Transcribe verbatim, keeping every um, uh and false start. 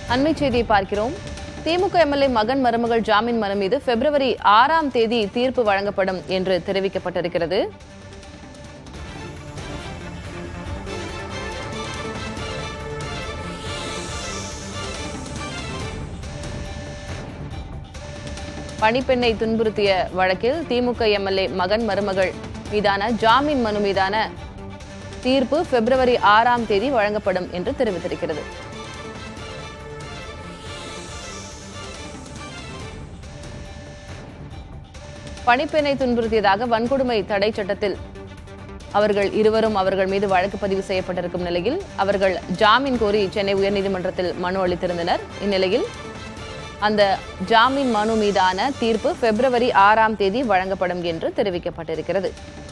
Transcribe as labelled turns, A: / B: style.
A: அண்மை செய்தியை பார்க்கிறோம். திமுக எம்எல்ஏ மகன் மருமகள் ஜாமீன் மனு மீது பிப்ரவரி ஆறாம் தேதி தீர்ப்பு வழங்கப்படும் என்று தெரிவிக்கப்பட்டிருக்கிறது. பணிப்பெண்ணை துன்புறுத்திய வழக்கில் திமுக எம்எல்ஏ மகன் மருமகள் மீதான ஜாமீன் மனு மீதான தீர்ப்பு பிப்ரவரி ஆறாம் தேதி வழங்கப்படும் என்று தெரிவித்திருக்கிறது. பணிப்பெண்ணை துன்புறுத்தியதாக வன்கொடுமை தடை சட்டத்தில் அவர்கள் இருவரும் அவர்கள் மீது வழக்கு பதிவு செய்யப்பட்டிருக்கும் நிலையில் அவர்கள் ஜாமீன் கோரி சென்னை உயர்நீதிமன்றத்தில் மனு அளித்திருந்தனர். இந்நிலையில் அந்த ஜாமீன் மனு மீதான தீர்ப்பு பிப்ரவரி ஆறாம் தேதி வழங்கப்படும் என்று தெரிவிக்கப்பட்டிருக்கிறது.